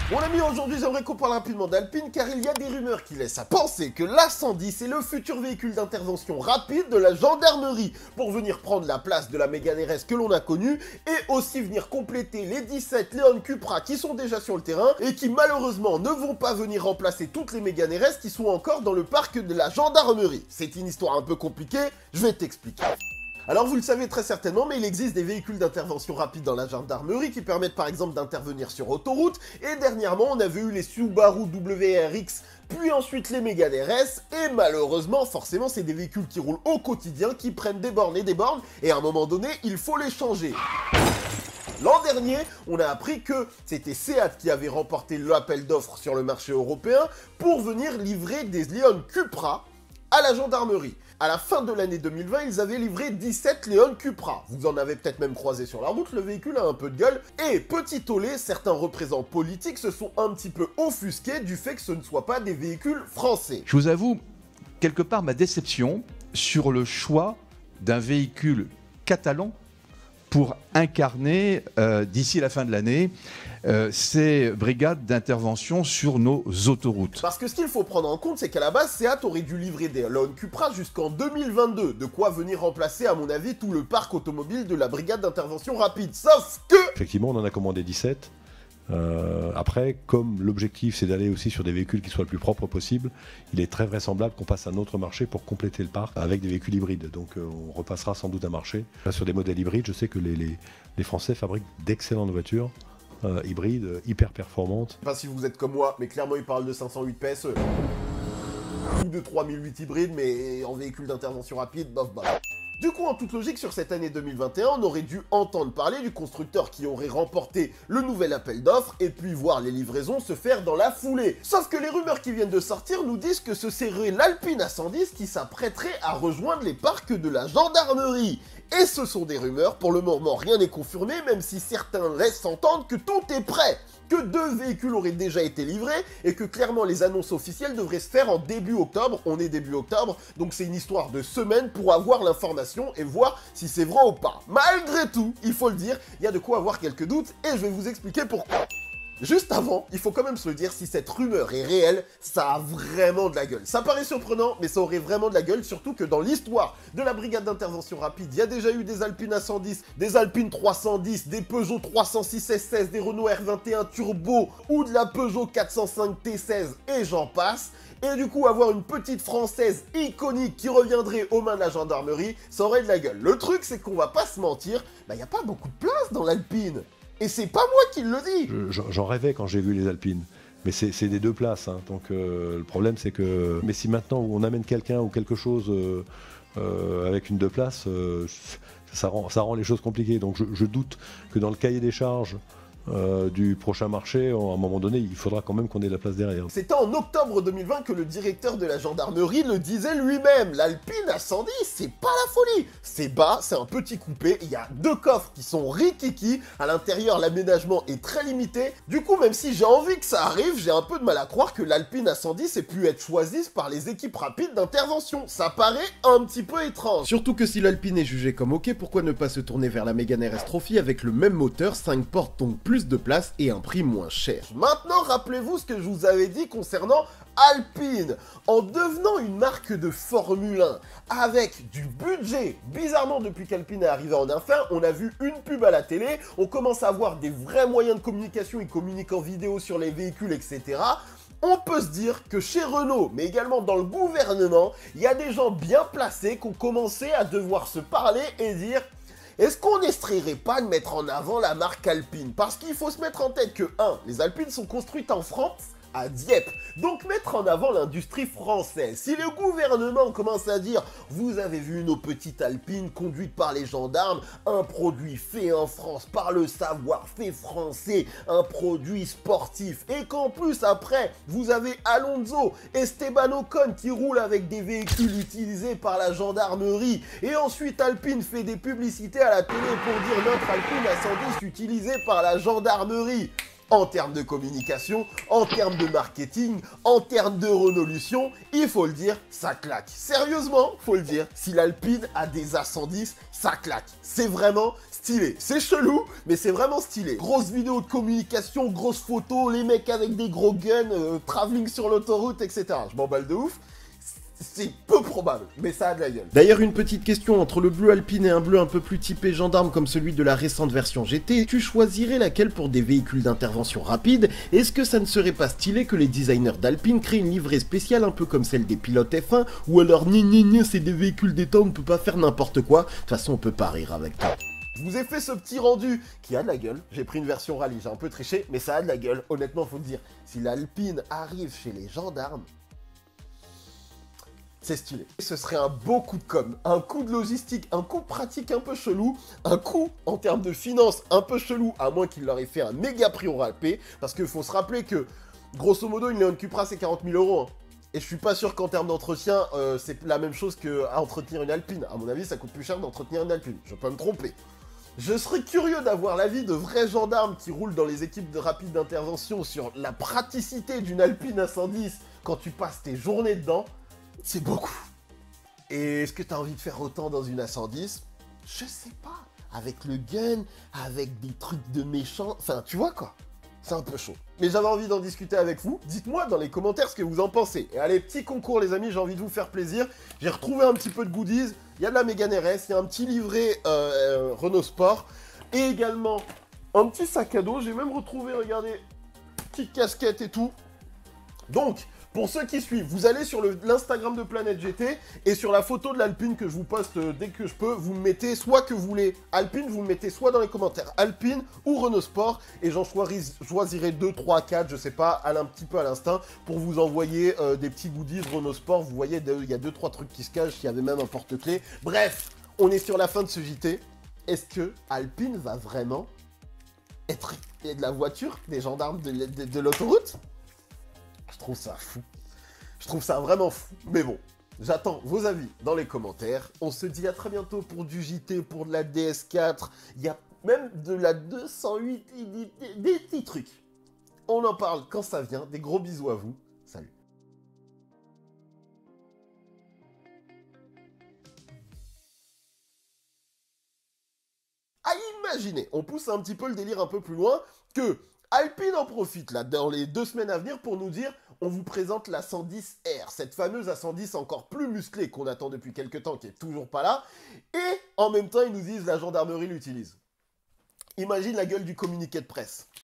Mon ami, aujourd'hui j'aimerais qu'on parle rapidement d'Alpine car il y a des rumeurs qui laissent à penser que l'A110 est le futur véhicule d'intervention rapide de la gendarmerie pour venir prendre la place de la Mégane RS que l'on a connue et aussi venir compléter les 17 Leon Cupra qui sont déjà sur le terrain et qui malheureusement ne vont pas venir remplacer toutes les Mégane RS qui sont encore dans le parc de la gendarmerie. C'est une histoire un peu compliquée, je vais t'expliquer. Alors vous le savez très certainement, mais il existe des véhicules d'intervention rapide dans la gendarmerie qui permettent par exemple d'intervenir sur autoroute, et dernièrement on avait eu les Subaru WRX, puis ensuite les Mégane RS, et malheureusement, forcément c'est des véhicules qui roulent au quotidien, qui prennent des bornes, et à un moment donné, il faut les changer. L'an dernier, on a appris que c'était Seat qui avait remporté l'appel d'offres sur le marché européen pour venir livrer des Leon Cupra à la gendarmerie. À la fin de l'année 2020, ils avaient livré 17 Leon Cupra. Vous en avez peut-être même croisé sur la route, le véhicule a un peu de gueule. Et petit tollé, certains représentants politiques se sont un petit peu offusqués du fait que ce ne soient pas des véhicules français. Je vous avoue, quelque part, ma déception sur le choix d'un véhicule catalan pour incarner, d'ici la fin de l'année, ces brigades d'intervention sur nos autoroutes. Parce que ce qu'il faut prendre en compte, c'est qu'à la base, Seat aurait dû livrer des Leon Cupra jusqu'en 2022, de quoi venir remplacer, à mon avis, tout le parc automobile de la brigade d'intervention rapide. Sauf que... Effectivement, on en a commandé 17. Après, comme l'objectif c'est d'aller aussi sur des véhicules qui soient le plus propres possible, il est très vraisemblable qu'on passe à un autre marché pour compléter le parc avec des véhicules hybrides. Donc on repassera sans doute un marché. Là, sur des modèles hybrides, je sais que les Français fabriquent d'excellentes voitures hybrides, hyper performantes. Je sais pas si vous êtes comme moi, mais clairement ils parlent de 508 PSE. Ou de 3008 hybrides, mais en véhicule d'intervention rapide, bof bof. Du coup, en toute logique, sur cette année 2021, on aurait dû entendre parler du constructeur qui aurait remporté le nouvel appel d'offres et puis voir les livraisons se faire dans la foulée. Sauf que les rumeurs qui viennent de sortir nous disent que ce serait l'Alpine A110 qui s'apprêterait à rejoindre les parcs de la gendarmerie. Et ce sont des rumeurs, pour le moment rien n'est confirmé, même si certains laissent entendre que tout est prêt, que 2 véhicules auraient déjà été livrés, et que clairement les annonces officielles devraient se faire en début octobre. On est début octobre, donc c'est une histoire de semaines pour avoir l'information et voir si c'est vrai ou pas. Malgré tout, il faut le dire, il y a de quoi avoir quelques doutes, et je vais vous expliquer pourquoi. Juste avant, il faut quand même se le dire, si cette rumeur est réelle, ça a vraiment de la gueule. Ça paraît surprenant, mais ça aurait vraiment de la gueule, surtout que dans l'histoire de la brigade d'intervention rapide, il y a déjà eu des Alpine A110, des Alpine 310, des Peugeot 306 S16, des Renault R21 Turbo ou de la Peugeot 405 T16 et j'en passe. Et du coup, avoir une petite française iconique qui reviendrait aux mains de la gendarmerie, ça aurait de la gueule. Le truc, c'est qu'on va pas se mentir, il n'y a pas beaucoup de place dans l'Alpine. Et c'est pas moi qui le dis. J'en rêvais quand j'ai vu les Alpines. Mais c'est des 2 places. Hein. Donc le problème c'est que... Mais si maintenant on amène quelqu'un ou quelque chose avec une 2 places, ça rend les choses compliquées. Donc je doute que dans le cahier des charges du prochain marché, à un moment donné, il faudra quand même qu'on ait de la place derrière. C'était en octobre 2020 que le directeur de la gendarmerie le disait lui-même. L'Alpine A110, c'est pas la folie. C'est bas, c'est un petit coupé, il y a 2 coffres qui sont rikiki. À l'intérieur, l'aménagement est très limité. Du coup, même si j'ai envie que ça arrive, j'ai un peu de mal à croire que l'Alpine A110 ait pu être choisie par les équipes rapides d'intervention. Ça paraît un petit peu étrange. Surtout que si l'Alpine est jugée comme ok, pourquoi ne pas se tourner vers la Mégane RS Trophy avec le même moteur, 5 portes, donc plus de place et un prix moins cher. Maintenant, rappelez-vous ce que je vous avais dit concernant Alpine. En devenant une marque de Formule 1 avec du budget, bizarrement depuis qu'Alpine est arrivé en F1, on a vu une pub à la télé, on commence à voir des vrais moyens de communication, ils communiquent en vidéo sur les véhicules, etc. On peut se dire que chez Renault, mais également dans le gouvernement, il y a des gens bien placés qui ont commencé à devoir se parler et dire... Est-ce qu'on n'essayerait pas de mettre en avant la marque Alpine? Parce qu'il faut se mettre en tête que 1. Les Alpines sont construites en France, à Dieppe. Donc mettre en avant l'industrie française. Si le gouvernement commence à dire « Vous avez vu nos petites Alpines conduites par les gendarmes, un produit fait en France par le savoir-faire français, un produit sportif. » Et qu'en plus après, vous avez Alonso, Esteban Ocon qui roule avec des véhicules utilisés par la gendarmerie. Et ensuite Alpine fait des publicités à la télé pour dire « Notre Alpine A110 utilisée par la gendarmerie. » en termes de communication, en termes de marketing, en termes de renolution, il faut le dire, ça claque. Sérieusement, faut le dire, si l'Alpine a des A110, ça claque. C'est vraiment stylé. C'est chelou, mais c'est vraiment stylé. Grosse vidéo de communication, grosses photos, les mecs avec des gros guns, travelling sur l'autoroute, etc. Je m'emballe de ouf. C'est peu probable, mais ça a de la gueule. D'ailleurs, une petite question, entre le bleu Alpine et un bleu un peu plus typé gendarme comme celui de la récente version GT, tu choisirais laquelle pour des véhicules d'intervention rapide? Est-ce que ça ne serait pas stylé que les designers d'Alpine créent une livrée spéciale un peu comme celle des pilotes F1, ou alors ni c'est des véhicules d'État, on ne peut pas faire n'importe quoi, de toute façon on peut pas rire avec toi. Je vous ai fait ce petit rendu qui a de la gueule. J'ai pris une version rallye, j'ai un peu triché, mais ça a de la gueule. Honnêtement, faut le dire, si l'Alpine arrive chez les gendarmes, c'est stylé. Ce serait un beau coup de com', un coup de logistique, un coup pratique un peu chelou, un coup en termes de finances un peu chelou, à moins qu'il leur ait fait un méga prix au râpé, parce qu'il faut se rappeler que, grosso modo, une Leon Cupra c'est 40 000 €. Hein. Et je suis pas sûr qu'en termes d'entretien, c'est la même chose qu'à entretenir une Alpine. À mon avis, ça coûte plus cher d'entretenir une Alpine. Je peux me tromper. Je serais curieux d'avoir l'avis de vrais gendarmes qui roulent dans les équipes de rapide d'intervention sur la praticité d'une Alpine A110 quand tu passes tes journées dedans. C'est beaucoup. Et est-ce que tu as envie de faire autant dans une A110? Je sais pas. Avec le gun, avec des trucs de méchants, enfin, tu vois quoi? C'est un peu chaud. Mais j'avais envie d'en discuter avec vous. Dites-moi dans les commentaires ce que vous en pensez. Et allez, petit concours les amis, j'ai envie de vous faire plaisir. J'ai retrouvé un petit peu de goodies. Il y a de la Mégane RS, il y a un petit livret Renault Sport. Et également un petit sac à dos. J'ai même retrouvé, regardez, petite casquette et tout. Donc, pour ceux qui suivent, vous allez sur l'Instagram de Planète GT et sur la photo de l'Alpine que je vous poste dès que je peux, vous me mettez soit que vous voulez Alpine, vous me mettez soit dans les commentaires Alpine ou Renault Sport et j'en choisirai 2, 3, 4, je sais pas, un petit peu à l'instinct pour vous envoyer des petits goodies Renault Sport. Vous voyez, il y a 2, 3 trucs qui se cachent, il y avait même un porte-clés. Bref, on est sur la fin de ce JT. Est-ce que Alpine va vraiment être de la voiture des gendarmes de l'autoroute? Je trouve ça fou. Je trouve ça vraiment fou. Mais bon, j'attends vos avis dans les commentaires. On se dit à très bientôt pour du JT, pour de la DS4. Il y a même de la 208, des petits trucs. On en parle quand ça vient. Des gros bisous à vous. Salut. À imaginer, on pousse un petit peu le délire un peu plus loin, que Alpine en profite là dans les 2 semaines à venir pour nous dire on vous présente la 110R, cette fameuse A110 encore plus musclée qu'on attend depuis quelques temps, qui est toujours pas là, et en même temps ils nous disent la gendarmerie l'utilise. Imagine la gueule du communiqué de presse.